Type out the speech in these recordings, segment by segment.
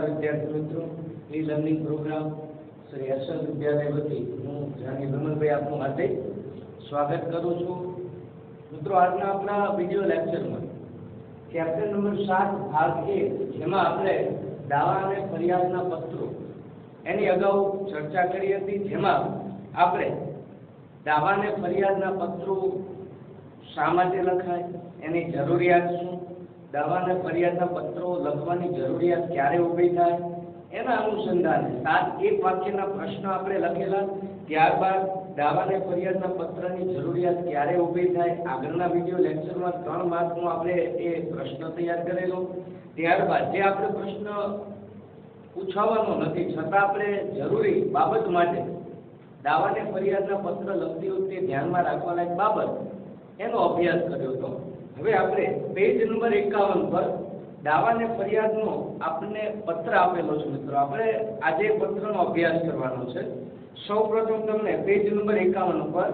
विद्यार्थी मित्रों, e learning programme Shri SL विद्यालय वती हूँ जानी विमलभाई आपનું હાર્દિક સ્વાગત કરું છું। મિત્રો, આજના આપણા વિડિયો લેક્ચરમાં ચેપ્ટર નંબર 7 ભાગ 1 જેમાં આપણે દાવા અને ફરિયાદના પત્રો એની અગાઉ ચર્ચા કરી હતી, જેમાં આપણે દાવા અને ફરિયાદના પત્રો શા માટે લખાય, એની જરૂરિયાત શું, દાવા અને ફરિયાદના પત્રો લખવાની જરૂરિયાત ક્યારે ઊભી થાય, એના અનુસંધાને 7 એક વાક્યના પ્રશ્ન આપણે લખેલા। ત્યારબાદ દાવા અને ફરિયાદના પત્રની જરૂરિયાત ક્યારે ઊભી થાય, આગળના વિડિયો લેક્ચરમાં 3 માર્કનો આપણે એ પ્રશ્ન તૈયાર કરેલો। ત્યારબાદ જે આપણે પ્રશ્ન પૂછવાનો નથી છતાં આપણે જરૂરી બાબત માટે દાવા અને ફરિયાદના પત્ર લખતી વખતે ધ્યાનમાં રાખવા લાયક બાબત એનો અભ્યાસ કર્યો હતો। હવે આપણે પેજ નંબર 51 પર દાવા અને ફરિયાદનો આપણને પત્ર આપેલો છે। મિત્રો, આપણે આજે પત્રનો અભ્યાસ કરવાનો છે। સૌપ્રથમ તમને પેજ નંબર 51 પર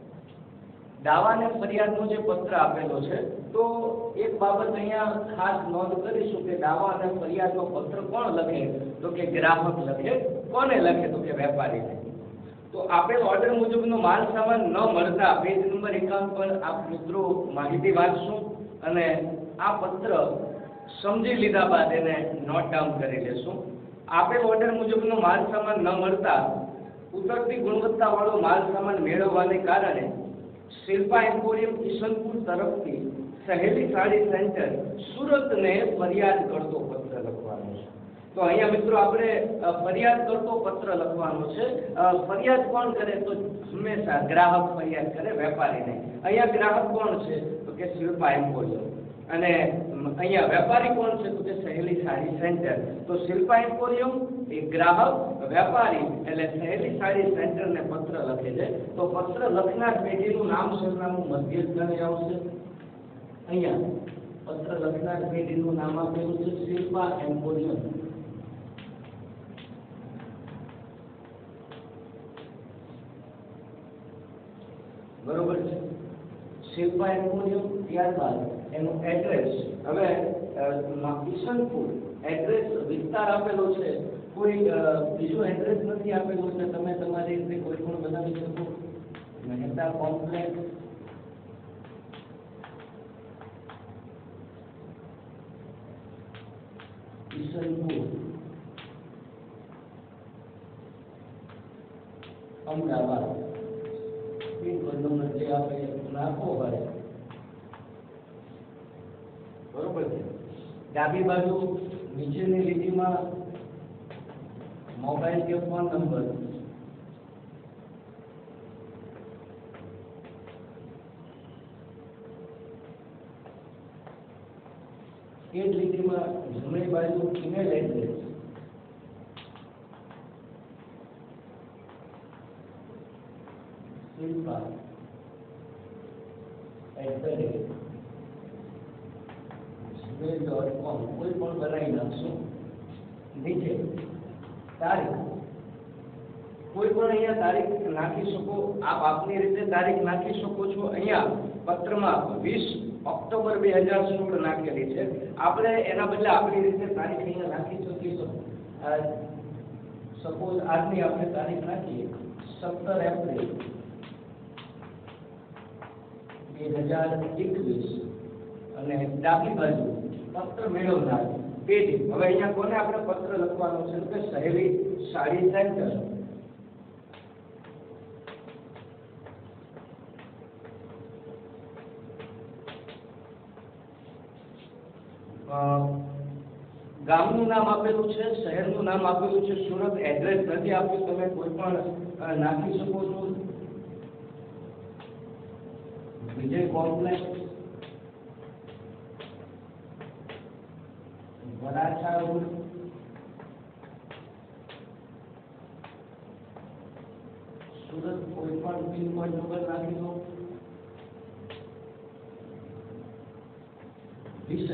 દાવા અને ફરિયાદનો જે પત્ર આપેલો છે, તો એક બાબત અહીંયા ખાસ નોંધ કરીશું કે દાવા અને ફરિયાદનો પત્ર કોણ લખે, તો કે ગ્રાહક લખે। કોને લખે, તો કે વેપારીને। તો આપેલ ઓર્ડર મુજબનો માલ સામાન ન મળતા પેજ નંબર 51 પર આપ મિત્રો માહિતી વાંચશું અને આ પત્ર સમજી લીધા બાદ એને નોટ ડાઉન કરી લેશું। આપેલ ઓર્ડર મુજબનો માલ સામાન ન મળતા ઉતરતી ગુણવત્તાવાળો માલ સામાન મેળવવાને કારણે શિલ્પા એમ્પોરિયમ કિશનપુર તરફથી સહેલી સાડી સેન્ટર સુરતને ફરિયાદ કરતો પત્ર લખવાનો છે। તો અહીંયા મિત્રો આપણે ફરિયાદ કરતો પત્ર લખવાનો છે। ફરિયાદ કોણ કરે, તો હંમેશા ગ્રાહક ફરિયાદ કરે, વેપારી નહીં। અહીંયા ગ્રાહક કોણ છે, તો કે શિલ્પા એમ્પોરિયમ, અને અહીંયા વેપારી કોણ છે, તો કે સહેલી સાડી સેન્ટર। તો શિલ્પા એમ્પોરિયમ એ ગ્રાહક, વેપારી એટલે સહેલી સાડી સેન્ટરને પત્ર લખે છે। તો પત્ર લખનાર પેઢીનું નામ સરનામું મધ્ય સ્થાને આવશે। અહીંયા પત્ર લખનાર પેઢીનું નામ આપેલું છે શિલ્પા એમ્પોરિયમ। બરોબર છે, શિલ્પા એમ્પોરિયમ। ત્યારબાદ એનું એડ્રેસ, હવે કિશનપુર એડ્રેસ વિસ્તાર આપેલો છે, કોઈ બીજું એડ્રેસ નથી આપેલું છે, તમે તમારી રીતે કોઈ પણ બનાવી શકો। Mehta complex, Kishanpur, Ahmedabad. Pincode number જે આપે નાખો હોય, બરોબર છે। ડાબી બાજુ નીચેની લીટીમાં મોબાઈલ કે ફોન નંબર, એ જ લીટીમાં જમણી બાજુ ઈમેલ એડ્રેસ, gmail.com કોઈ પણ બનાવી નાખશો। નીચે તારીખ, કોઈ પણ અહીંયા તારીખ નાખી શકો, આપ આપની રીતે તારીખ નાખી શકો છો। અહીંયા પત્રમાં 20 ઓક્ટોબર 2016 નાખેલી છે, આપણે એના બદલે આપણી રીતે તારીખ અહીંયા નાખી શકીશું। સપોઝ આજની આપણે તારીખ નાખીએ 17 એપ્રિલ 2021 અને ડાબી બાજુ પત્ર મેળવનાર પેઢી। હવે અહીંયા કોને આપણે પત્ર લખવાનો છે, કે સહેલી સાડી સેન્ટર, ગામનું નામ આપેલું છે, શહેરનું નામ આપેલું છે, સુરત એડ્રેસ નથી આપ્યું, તમે કોઈ પણ નાખી શકો છો। વિજય કોમ્પ્લેક્સ, વરાછા રોડ, સુરત, કોઈ પણ પિનકોડ નંબર નાખી દો। વિષય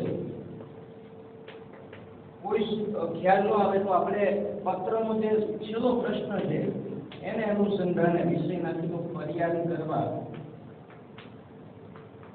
કોઈ ખ્યાલ ન આવે તો આપણે પત્રનો જે છેલ્લો પ્રશ્ન છે એને અનુસંધાને વિષય નાખી દો, ફરિયાદ કરવા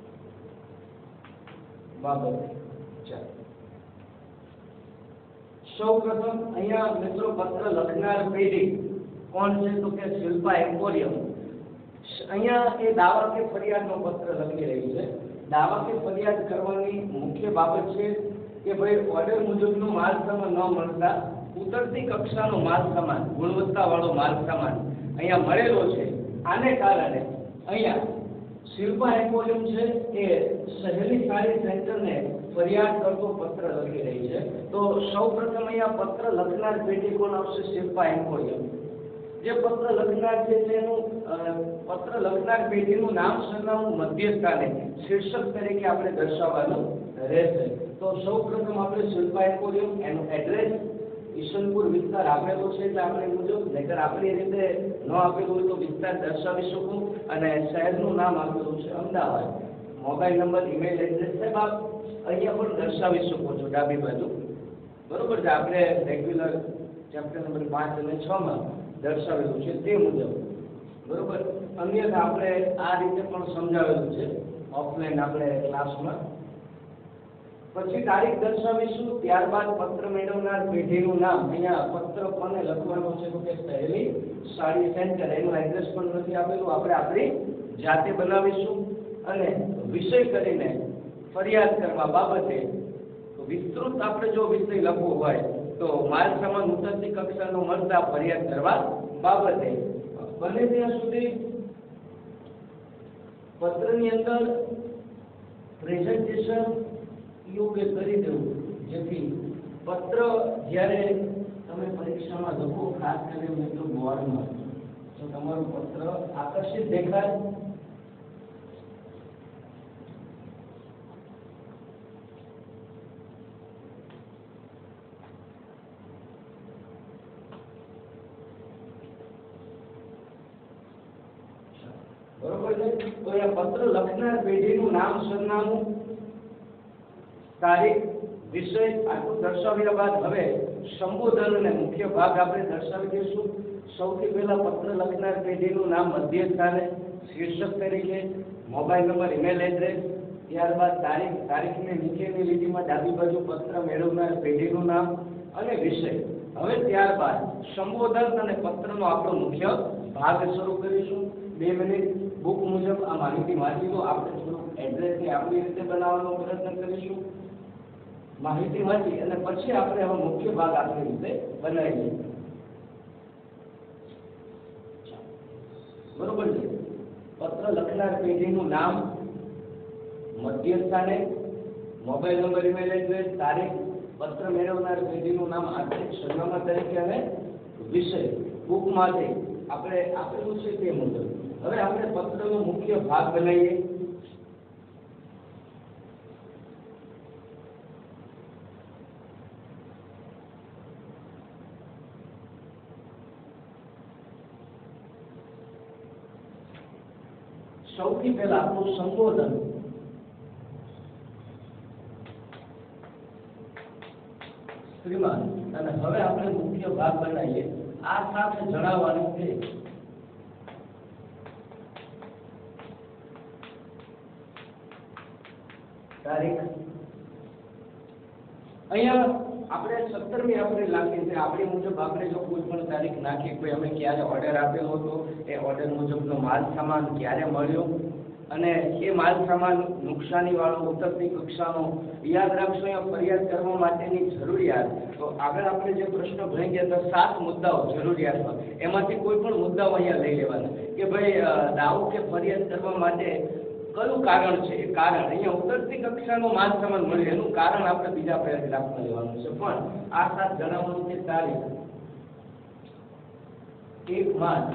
બાબત। સૌપ્રથમ અહીંયા મિત્રો પત્ર લખનાર પેઢી કોણ છે તો કે શિલ્પા એમ્પોરિયમ. અહીંયા એ દાવા કે ફરિયાદનો પત્ર લખી રહી છે. દાવા કે ફરિયાદ કરવાની મુખ્ય બાબત છે કે ભાઈ ઓર્ડર મુજબનો માલ સામાન ન મળતા ઉતરતી કક્ષાનો માલ સામાન, ગુણવત્તાવાળો માલ સામાન અહીંયા મળેલો છે. આને કારણે અહીંયા શિલ્પા એમ્પોરિયમ છે એ સહેલી સાડી સેન્ટરને ફરિયાદ કરતો પત્ર લખી રહી છે. તો સૌપ્રથમ અહીંયા પત્ર લખનાર પેઢી કોણ આવશે? શિલ્પા એમ્પોરિયમ. જે પત્ર લખનાર છે તેનું પત્ર લખનાર પેઢીનું નામ, સરનામું, મધ્યસ્થાને શીર્ષક તરીકે આપણે દર્શાવવાનું રહેશે. તો સૌપ્રથમ આપણે શિલ્પા એમ્પોરિયમ, એનું એડ્રેસ ઈશનપુર વિસ્તાર આપેલો છે એટલે આપણે મુજબ, નહીતર આપણી રીતે ન આપેલું હોય તો વિસ્તાર દર્શાવી શકું. અને શહેરનું નામ આપેલું છે Ahmedabad. Mobile number, email address સાહેબ આપ અહીંયા પણ દર્શાવી શકો છો ડાબી બાજુ. બરોબર છે, આપણે રેગ્યુલર ચેપ્ટર નંબર 5 અને 6 માં દર્શાવેલું છે તે મુજબ. બરોબર, અન્યથા આપણે આ રીતે પણ સમજાવેલું છે ઓફલાઈન આપણે ક્લાસમાં. પછી તારીખ દર્શાવીશું, ત્યારબાદ પત્ર મેળવનાર પેઢીનું નામ. અહીંયા પત્ર કોને લખવાનો છે તો કે સહેલી સાડી સેન્ટર, એનું એડ્રેસ પણ નથી આપેલું, આપણે આપણી જાતે બનાવીશું. અને વિષય કરીને ફરિયાદ કરવા બાબતે વિસ્તૃત આપણે જો વિષય લખવો હોય તો માલ સામાન ઉતરતી કક્ષાનો મળતા ફરિયાદ કરવા બાબતે બને ત્યાં સુધી પત્રની અંદર પ્રેઝન્ટેશન યોગ્ય કરી દેવું, જેથી પત્ર જ્યારે તમે પરીક્ષામાં લખો, ખાસ કરીને મિત્રો બોર્ડમાં, તો તમારું પત્ર આકર્ષિત દેખાય. બરોબર છે. તો એ પત્ર લખનાર પેઢીનું નામ, સરનામું, તારીખ, વિષય આટલું દર્શાવ્યા બાદ હવે સંબોધન અને મુખ્ય ભાગ આપણે દર્શાવી દઈશું. સૌથી પહેલા પત્ર લખનાર પેઢીનું નામ મધ્ય સ્થાને શીર્ષક તરીકે, મોબાઈલ નંબર, ઈમેલ એડ્રેસ, ત્યારબાદ તારીખ, તારીખની નીચેની લીટીમાં ડાબી બાજુ પત્ર મેળવનાર પેઢીનું નામ અને વિષય. હવે ત્યારબાદ સંબોધન અને પત્રનો આપણો મુખ્ય ભાગ શરૂ કરીશું. 2 મિનિટ બુક મુજબ આ માહિતી વાંચી લો. આપણે થોડુંક એડ્રેસને આપણી રીતે બનાવવાનો પ્રયત્ન કરીશું. માહિતી વાંચી અને પછી આપણે હવે મુખ્ય ભાગ આપણી રીતે બનાવીએ. બરોબર છે. પત્ર લખનાર પેઢીનું નામ મધ્ય સ્થાને, મોબાઈલ નંબર, ઈમેલ એડ્રેસ, તારીખ, પત્ર મેળવનાર પેઢીનું નામ આંતરિક સરનામા તરીકે અને વિષય બુકમાંથી આપણે આપેલું છે તે મુજબ. હવે આપણે પત્રનો મુખ્ય ભાગ બનાવીએ. સૌથી પહેલા આપણું સંબોધન. શ્રીમાન. અને હવે આપણે મુખ્ય ભાગ બનાવીએ. આ સાથે જણાવવાનું છે તારીખ. અહીંયા આપણે 17મી એપ્રિલ નાખી છે. આપણી મુજબ આપણે જો કોઈ પણ તારીખ નાખી, કોઈ અમે ક્યારે ઓર્ડર આપેલો હતો, એ ઓર્ડર મુજબનો માલ સામાન ક્યારે મળ્યો, અને એ માલ સામાન નુકસાની વાળો, ઉતરતી કક્ષાનો, યાદ રાખશો અહીંયા ફરિયાદ કરવા માટેની જરૂરિયાત. તો આગળ આપણે જે પ્રશ્ન ભણી ગયા હતા 7 મુદ્દાઓ જરૂરિયાતમાં, એમાંથી કોઈ પણ મુદ્દાઓ અહીંયા લઈ લેવાના કે ભાઈ દાવો કે ફરિયાદ કરવા માટે કયું કારણ છે. એ કારણ અહીંયા ઉતરતી કક્ષાનો માલ સામાન મળ્યો, એનું કારણ આપણે બીજા પેરેગ્રાફમાં લેવાનું છે. પણ આ સાથ જણાવવાનું છે તારીખ 1 માર્ચ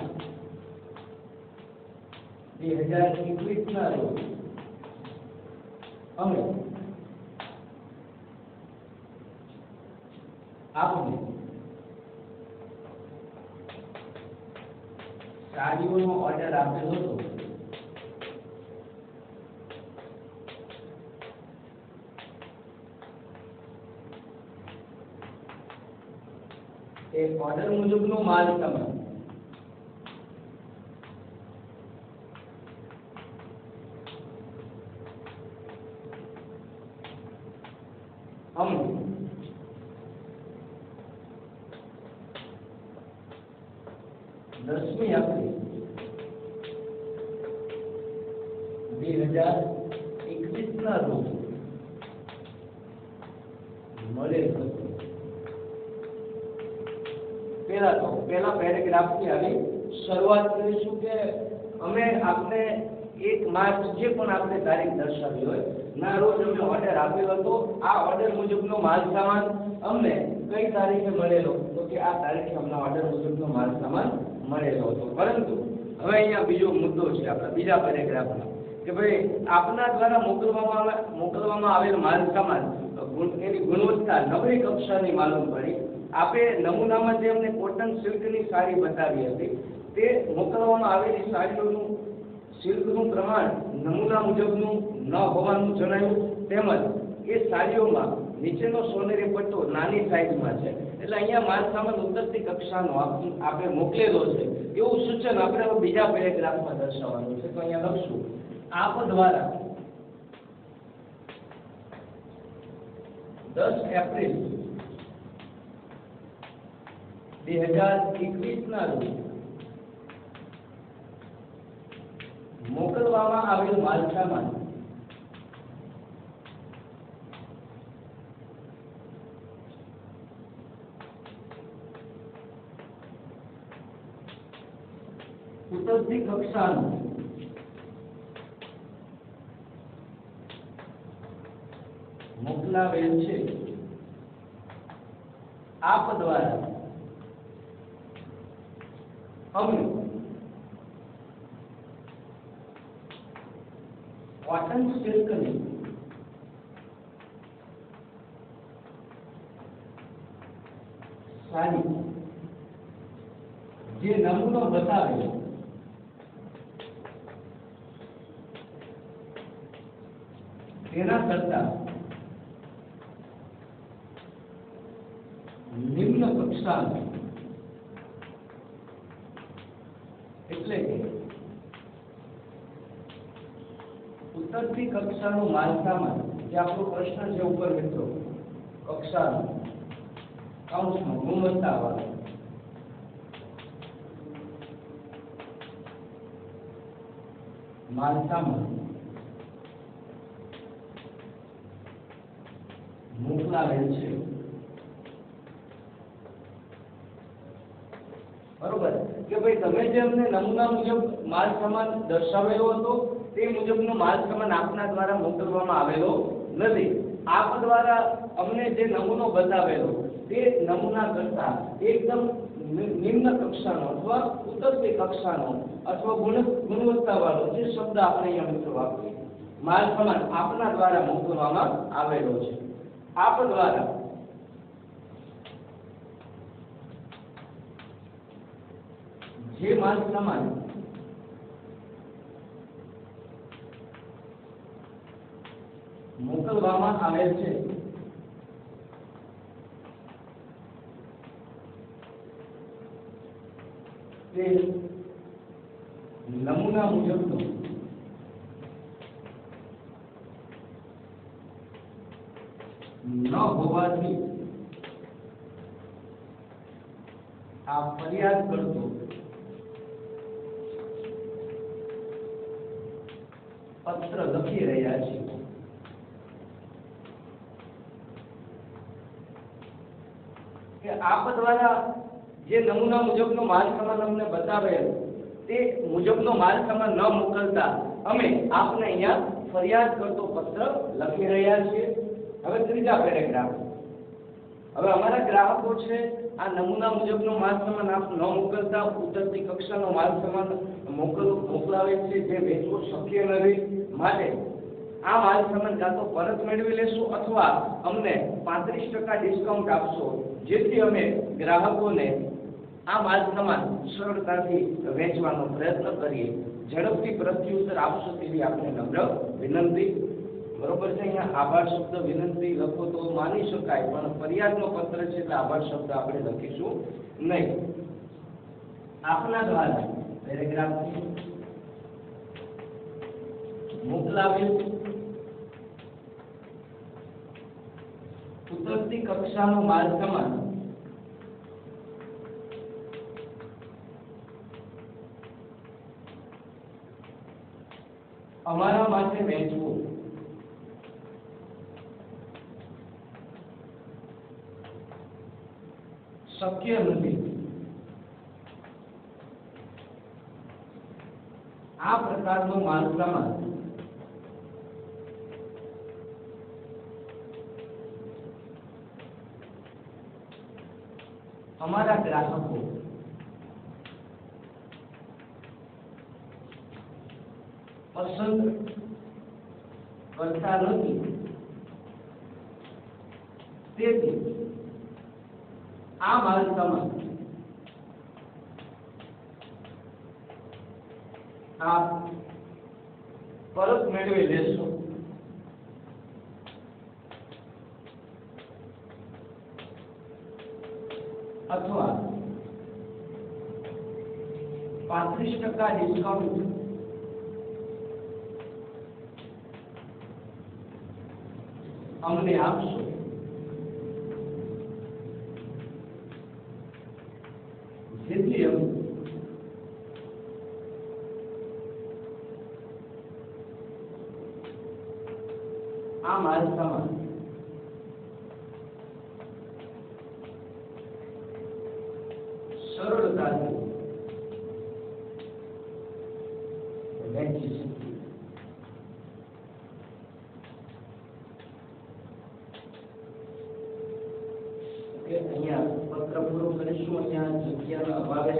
2021 ના રોજ અમે આપને સાડીઓનો ઓર્ડર આપેલો હતો. એ ઓર્ડર મુજબનો માલ સામાન અમે 10મી એપ્રિલ 2021 ના રોજ મળેલ હતું. પહેલા પેરેગ્રાફથી આવી શરૂઆત કરીશું કે અમે આપને 1 માર્ચ જે પણ આપણે તારીખ દર્શાવી હોય ના રોજ અમે ઓર્ડર આપ્યો હતો. આ ઓર્ડર મુજબનો માલ સામાન અમને કઈ તારીખે મળેલો તો કે આ તારીખે અમને ઓર્ડર મુજબનો માલ સામાન મળેલો હતો. પરંતુ હવે અહીંયા બીજો મુદ્દો છે આપણા બીજા પેરેગ્રાફમાં કે ભાઈ આપના દ્વારા મોકલવામાં આવેલ માલ સામાન એની ગુણવત્તા નબળી કક્ષાની માલુમ પડી. આપે નમૂનામાં જે અમને કોટન સિલ્કની સાડી બતાવી હતી તે મોકલવામાં આવેલી સાડીઓનું સિલ્કનું પ્રમાણ નમૂના મુજબનું ન હોવાનું જણાયું. તેમજ એ સાડીઓમાં નીચેનો સોનેરી પટ્ટો નાની સાઈઝમાં છે. એટલે અહીંયા માલ સામાન ઉતરતી કક્ષાનો આપણે મોકલેલો છે એવું સૂચન આપણે બીજા પેરેગ્રાફમાં દર્શાવવાનું છે. તો અહીંયા લખશું આપ દ્વારા 10 એપ્રિલ 2021 ના રોજ મોકલવામાં આવેલ માલ સામાન ઉતરતી કક્ષાનો મોકલાવેલ છે. આપ દ્વારા અમે કોટન સિલ્કની સાડી જે નમૂનો બતાવે તેના કરતા નિમ્ન કક્ષાનો એટલે કે ઉતરતી કક્ષાનો માલ સામાન જે આપણો પ્રશ્ન છે ઉપર મિત્રો કક્ષાનો કૌંસમાં ગુણવત્તાવાળો માલ સામાન મોકલાવેલ છે. બરોબર કે ભાઈ તમે જે અમને નમૂના મુજબ માલ સામાન દર્શાવેલો હતો તે મુજબનો માલ સામાન આપના દ્વારા મોકલવામાં આવેલો નથી. આપ દ્વારા અમને જે નમૂનો બતાવેલો તે નમૂના કરતા એકદમ નિમ્ન કક્ષાનો અથવા ઉતરતી કક્ષાનો અથવા ગુણવત્તાવાળો જે શબ્દ આપણે અહીંયા મિત્રો વાપરીએ માલ સામાન આપના દ્વારા મોકલવામાં આવેલો છે. આપ દ્વારા જે માલ સામાન મોકલવામાં આવેલ છે તે નમૂના મુજબનો ન હોવાથી આ ફરિયાદ કરતો પત્ર લખી રહ્યા છે. કે આપ દ્વારા જે નમૂના મુજબનો માલ સામાન અમને બતાવેલ તે મુજબનો માલ સામાન ન મોકલતા અમે આપને અહીંયા ફરિયાદ કરતો પત્ર લખી રહ્યા છીએ. હવે ત્રીજા પેરેગ્રાફ. હવે અમારા ગ્રાહકો છે આ નમૂના મુજબનો માલ સામાન આપ ન મોકલતા ઉતરતી કક્ષાનો માલ સામાન મોકલાવે છે જે વેચવો શક્ય નથી. માટે આ માલ સામાન કાં તો પરત મેળવી લેશો અથવા અમને 35% ડિસ્કાઉન્ટ આપશો જેથી અમે ગ્રાહકોને આ માલ સામાન સરળતાથી વેચવાનો પ્રયત્ન કરીએ. ઝડપથી પ્રત્યુત્તર આપશો તેવી આપણે નમ્ર વિનંતી. બરોબર છે. અહીંયા આભાર શબ્દ વિનંતી લખો તો માની શકાય પણ ફરિયાદનો પત્ર છે એટલે આભાર શબ્દ આપણે લખીશું નહીં. આપના દ્વારા પેરેગ્રાફથી મોકલાવેલ ઉતરતી કક્ષાનો માલ સામાન અમારા માટે વહેંચવું શક્ય નથી. આ પ્રકારનો માલ સામાન અમારા ગ્રાહકો પસંદ કરતા નથી. તેથી આ માલ સામાન આપ પરત મેળવી લેશો. અથવા 35% ડિસ્કાઉન્ટ અમને આપશો. જેથી અમે આ માલ સામાન સરળતાથી વેચી શકીએ. અહીંયા પત્ર પૂરો કરીશું. અહીંયા જગ્યાના અભાવે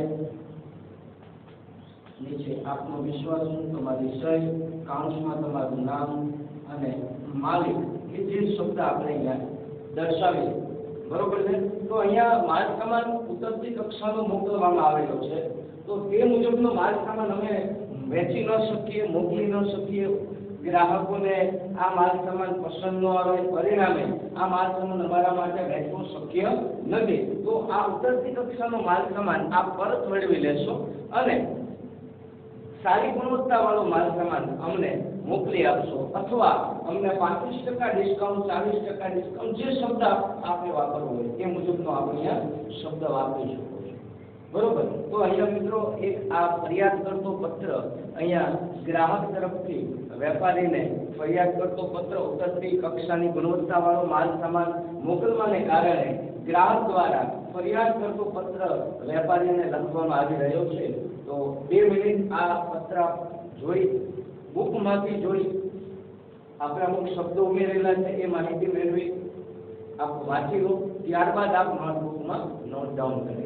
નીચે આપનો વિશ્વાસ, તમારી સહી, કાઉન્સમાં તમારું નામ અને માલિક એ જે શબ્દ આપણે અહીંયા દર્શાવીએ, બરોબર છે. તો અહીંયા માલ સામાન ઉતરતી કક્ષાનો મોકલવામાં આવેલો છે. તો તે મુજબનો માલ સામાન અમે વેચી ન શકીએ, મોકલી ન શકીએ. ગ્રાહકોને આ માલ સામાન પસંદ ન આવે, પરિણામે આ માલ સામાન અમારા માટે વેચવો શક્ય નથી. તો આ ઉતરતી કક્ષાનો માલ સામાન આપ પરત મેળવી લેશો અને સારી ગુણવત્તાવાળો માલ સામાન અમને મોકલી આપશો. અથવા અમને 35% ડિસ્કાઉન્ટ, 40% ડિસ્કાઉન્ટ, જે શબ્દ આપણે વાપરવો હોય એ મુજબનો આપણે અહીંયા શબ્દ વાપરી શકો છો, બરોબર. તો અહીંયા મિત્રો એક આ ફરિયાદ કરતો પત્ર, અહીંયા ગ્રાહક તરફથી વેપારીને ફરિયાદ કરતો પત્ર ઉતરતી કક્ષાની ગુણવત્તાવાળો માલ સામાન મોકલવાને કારણે ગ્રાહક દ્વારા ફરિયાદ કરતો પત્ર વેપારીને લખવામાં આવી રહ્યો છે. તો 2 મિનિટ આ પત્ર જોઈ, બુકમાંથી જોઈ આપણે અમુક શબ્દો ઉમેરેલા છે એ માહિતી મેળવી આપ વાંચી લો. ત્યારબાદ આપ નોટબુકમાં નોટ ડાઉન કરી લો.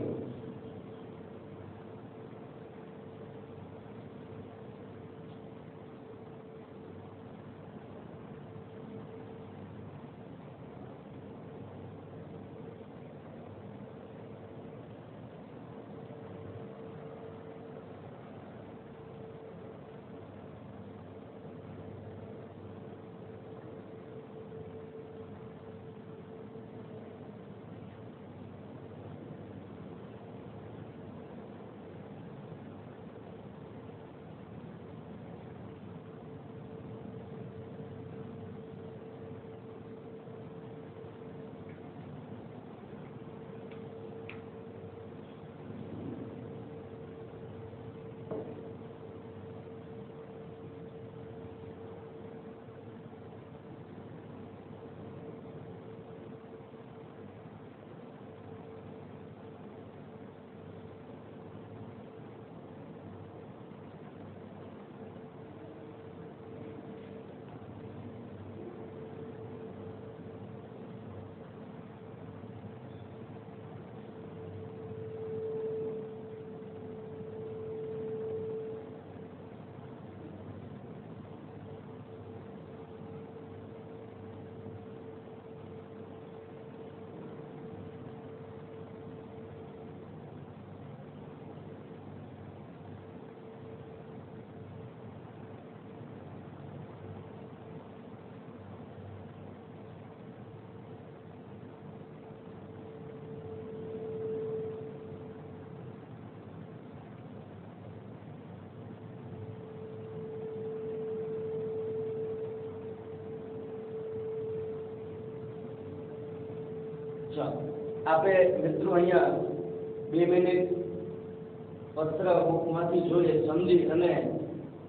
આપણે મિત્રો અહીંયા 2 મિનિટ પત્ર બુકમાંથી જોઈએ, સમજી અને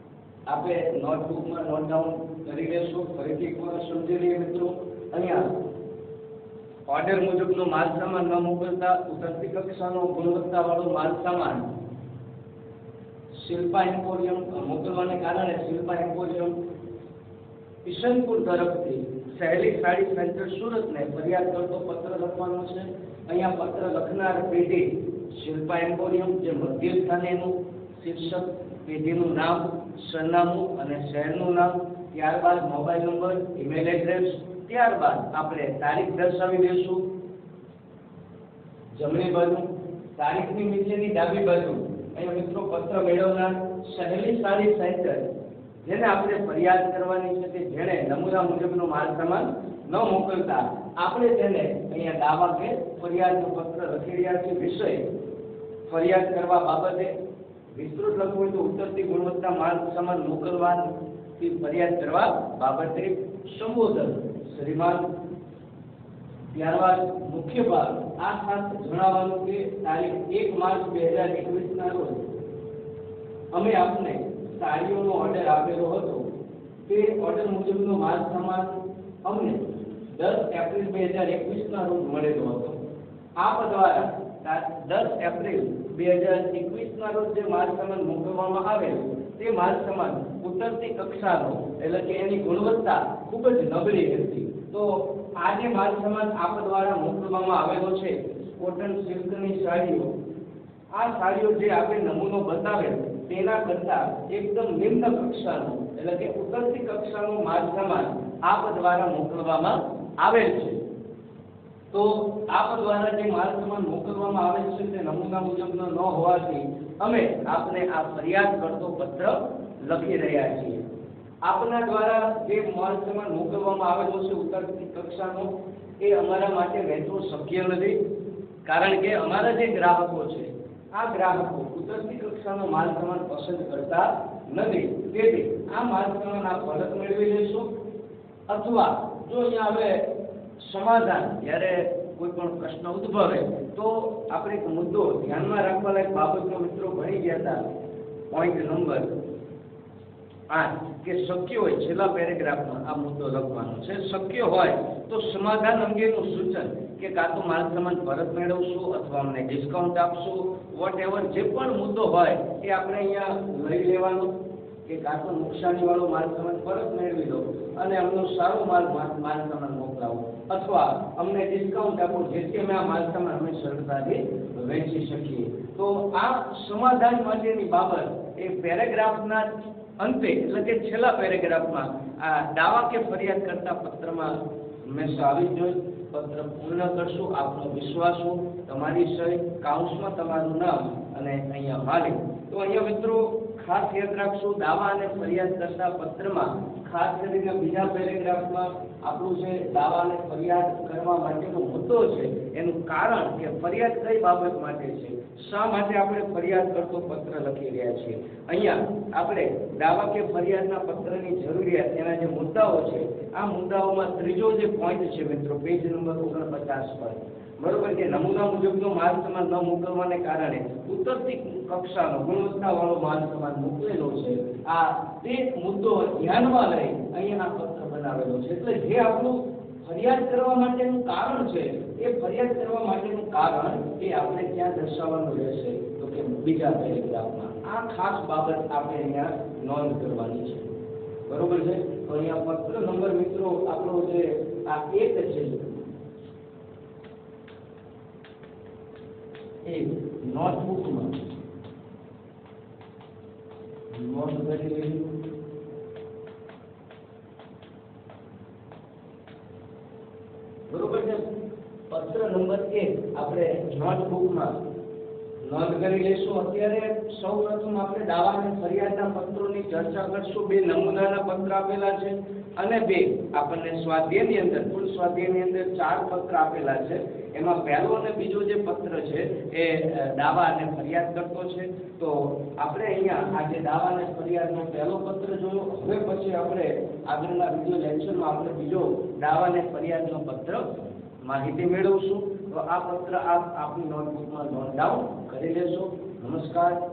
આપે નોટબુકમાં નોટ ડાઉન કરી લેશો। ફરીથી એકવાર સમજી લઈએ મિત્રો। અહીંયા ઓર્ડર મુજબનો માલ સામાન ન મોકલતા ઉતરતી કક્ષાનો ગુણવત્તાવાળો માલ સામાન શિલ્પા એમ્પોરિયમ મોકલવાને કારણે શિલ્પા એમ્પોરિયમ ઈશનપુર તરફથી સહેલી સાડી સેન્ટર સુરતને ફરિયાદ કરતો પત્ર લખવાનો છે। અહીંયા પત્ર લખનાર પેઢી શિલ્પા એમ્પોરિયમ, જે મધ્ય સ્થાને એનું શીર્ષક, પેઢીનું નામ, સરનામું અને શહેરનું નામ, ત્યારબાદ મોબાઈલ નંબર, ઈમેલ એડ્રેસ, ત્યારબાદ આપણે તારીખ દર્શાવી દઈશું જમણી બાજુ, તારીખની નીચેની ડાબી બાજુ અહીંયા મિત્રો પત્ર મેળવનાર સહેલી સાડી સેન્ટર, જેને આપણે ફરિયાદ કરવાની છે કે જેણે નમૂના મુજબનો માલ સામાન ન મોકલતા આપણે તેને અહીંયા દાવા કે ફરિયાદનું પત્ર લખી રહ્યા છીએ। વિષય ફરિયાદ કરવા બાબતે, વિસ્તૃત લખવું હોય તો ઉતરતી ગુણવત્તા માલ સામાન મોકલવાની ફરિયાદ કરવા બાબતે સંબોધન શ્રીમાન। ત્યારબાદ મુખ્ય ભાગ આ ખાસ જણાવવાનું કે તારીખ 1 માર્ચ 2021 ના રોજ અમે આપને સાડીઓનો ઓર્ડર આપેલો હતો। તે ઓર્ડર મુજબનો માલ સામાન અમને 10 એપ્રિલ 2021 ના રોજ મળેલો હતો। આપ દ્વારા 10 એપ્રિલ 2021 ના રોજ જે માલ સામાન મોકલવામાં આવેલો તે માલ સામાન ઉતરતી કક્ષાનો, એટલે કે એની ગુણવત્તા ખૂબ જ નબળી હતી। તો આ જે માલ સામાન આપ દ્વારા મોકલવામાં આવેલો છે કોટન સિલ્કની સાડીઓ, આ સાડીઓ જે આપણે નમૂનો બતાવેલ તેના કરતા એકદમ નિમ્ન કક્ષાનો, એટલે કે ઉતરતી કક્ષાનો માલ સામાન આપ દ્વારા મોકલવામાં આવેલ છે। તો આપ દ્વારા જે માલ સામાન મોકલવામાં આવેલ છે તે નમૂના મુજબનો ન હોવાથી અમે આપને આ ફરિયાદ કરતો પત્ર લખી રહ્યા છીએ। આપના દ્વારા જે માલ સામાન મોકલવામાં આવેલો છે ઉતરતી કક્ષાનો, એ અમારા માટે વહેંચવું શક્ય નથી, કારણ કે અમારા જે ગ્રાહકો છે આ ગ્રાહકો ઉતરતી કક્ષાનો માલ સામાન પસંદ કરતા નથી। તેથી આ માલ સામાન આપ પરત મેળવી લેશો, અથવા જો અહીંયા હવે સમાધાન, જ્યારે કોઈ પણ પ્રશ્ન ઉદ્ભવે તો આપણે એક મુદ્દો ધ્યાનમાં રાખવા લાયક બાબતનો મિત્રો ભણી ગયા હતા, પોઈન્ટ નંબર 8 કે શક્ય હોય છેલ્લા પેરેગ્રાફમાં આ મુદ્દો લખવાનો છે। શક્ય હોય તો સમાધાન અંગેનું સૂચન કે કાં તો માલ સામાન પરત મેળવશું અથવા અમને ડિસ્કાઉન્ટ આપશું, વોટ એવર જે પણ મુદ્દો હોય એ આપણે અહીંયા લઈ લેવાનો, કે કાં તો નુકસાનીવાળો માલ સામાન પરત મેળવી લો અને અમનો સારો માલ સામાન મોકલાવો, અથવા અમને ડિસ્કાઉન્ટ આપો જેથી અમે આ માલ સામાન અમે સરળતાથી વેચી શકીએ। તો આ સમાધાન માટેની બાબત એ પેરેગ્રાફના અંતે, એટલે કે છેલ્લા પેરેગ્રાફમાં આ દાવા કે ફરિયાદ કરતા પત્રમાં હંમેશા આવી જોઈએ। પત્ર પૂર્ણ કરશું, આપનો વિશ્વાસ હો, તમારી સહી, કાઉન્સમાં તમારું નામ અને અહીંયા માલિક। તો અહીંયા મિત્રો ખાસ યાદ રાખશું, દાવા અને ફરિયાદ કરતા પત્રમાં ખાસ કરીને બીજા પેરેગ્રાફમાં આપણું જે દાવા અને ફરિયાદ કરવા માટેનો મુદ્દો છે એનું કારણ કે ફરિયાદ કઈ બાબત માટે છે, શા માટે આપણે ફરિયાદ કરતો પત્ર લખી રહ્યા છીએ। અહીંયા આપણે દાવા કે ફરિયાદના પત્રની જરૂરિયાત, એના જે મુદ્દાઓ છે આ મુદ્દાઓમાં ત્રીજો જે પોઈન્ટ છે મિત્રો, પેજ નંબર 49 પર, બરોબર, કે નમૂના મુજબનો માલ સામાન ન મોકલવાને કારણે ઉતરતી કક્ષાનો ગુણવત્તાવાળો માલ સામાન મોકલેલો છે, આ તે મુદ્દો ધ્યાનમાં લઈ અહીંયા આ પત્ર બનાવેલો છે। એટલે જે આપણું ફરિયાદ કરવા માટેનું કારણ છે એ ફરિયાદ કરવા માટેનું કારણ એ આપણે ક્યાં દર્શાવવાનું રહેશે, તો કે બીજા પેરેગ્રાફમાં। આ ખાસ બાબત આપણે અહીંયા નોંધ કરવાની છે, બરોબર છે। તો અહીંયા પત્ર નંબર મિત્રો આપણો જે આ 1 છે એ નોટબુકમાં નોંધ કરી લઈએ। બરોબર છે, પત્ર નંબર 1 આપણે નોટબુકમાં નોંધ કરી લઈશું। અત્યારે સૌપ્રથમ આપણે દાવા અને ફરિયાદના પત્રોની ચર્ચા કરશું। 2 નમૂનાના પત્ર આપેલા છે અને 2 આપણને સ્વાધ્યાયની અંદર, કુલ સ્વાધ્યાયની અંદર 4 પત્ર આપેલા છે। એમાં પહેલો અને બીજો જે પત્ર છે એ દાવા અને ફરિયાદ કરતો છે। તો આપણે અહીંયા આ જે દાવા અને ફરિયાદનો પહેલો પત્ર જોયો, હવે પછી આપણે આગળના વિડિયો લેક્ચરમાં આપણે બીજો દાવા અને ફરિયાદનો પત્ર માહિતી મેળવશું। તો આ પત્ર આપ આપની નોટબુકમાં નોંધ ડાઉન કરી લેશો। નમસ્કાર।